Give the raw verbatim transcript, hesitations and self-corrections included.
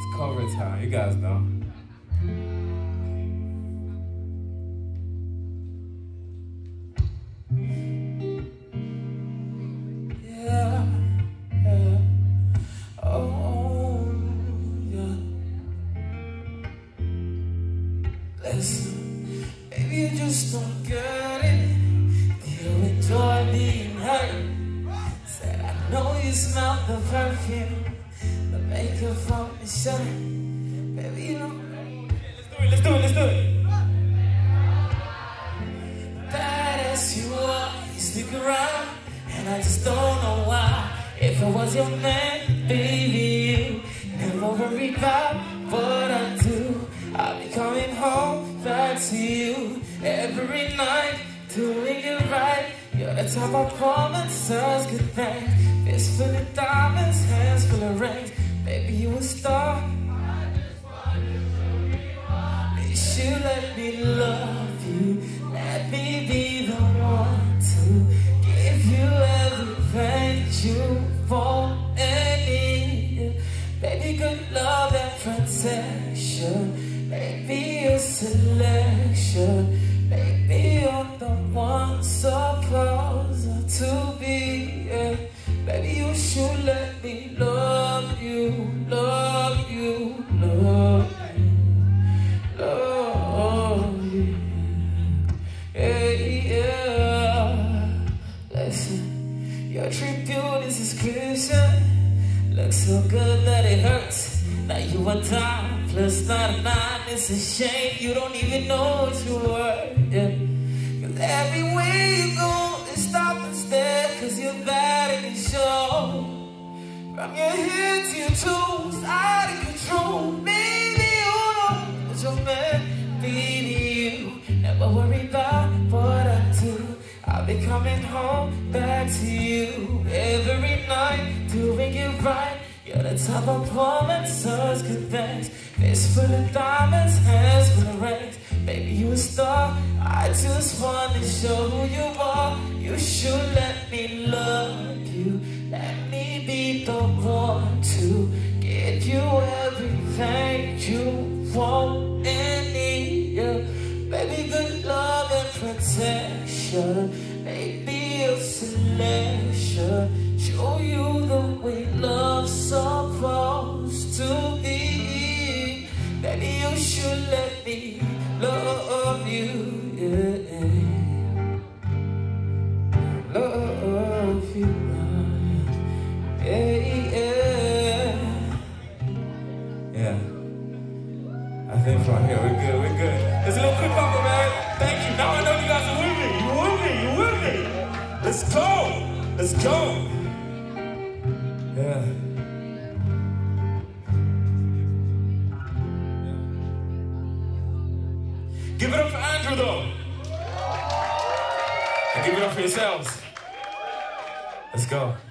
It's cover time, you guys know. Yeah, yeah, oh, yeah. Listen, maybe you just don't get it. You enjoy being hurt. Said I know you smell the perfume, the makeup from your shirt. Baby, you know. Let's do it, let's do it, let's do it. Bad as you are, you stick around, and I just don't know why. If I was your man, baby, you never worry about what I do. I'll be coming home back to you every night, doing it right. You're the type I promise us good things. Fist full of diamonds, hands full of rings. Baby, you a star. Please you let me love you. Let me be the one to give you everything you want and need. Baby, good love and protection. Baby, your selection. Baby, you're the one supposed to be. Yeah. Baby, you should let me love you, love you, love you, love you. Yeah, yeah. Listen, your true beauty's description looks so good that it hurts. Now you are dime plus ninety-nine. It's a shame you don't even know what you were. Yeah. Cause everywhere you go, they stop and stare. Cause you're that in the show. From your head to your toes, out of control. Baby, you know that your man. Baby, you never worry about what I do. I'll be coming home back to you every night, doing it right. You're the type of promise us good things. Fist full of diamonds, hands full of rings. Baby, you a star. I just wanna show who you are. You should let me love you. Let me be the one to give you everything you want and need. Yeah. Baby, good love and protection. Baby, your selection. Show you the way love's supposed to be. Baby, you should let me love you, yeah. Love you, yeah, yeah. Yeah. I think from here we're good, we're good. There's a little quick bumper, man. Thank you. Now I know you guys are with me. You with me, you with me. Let's go, let's go. Yeah. Give it up for Andrew, though. And give it up for yourselves. Let's go.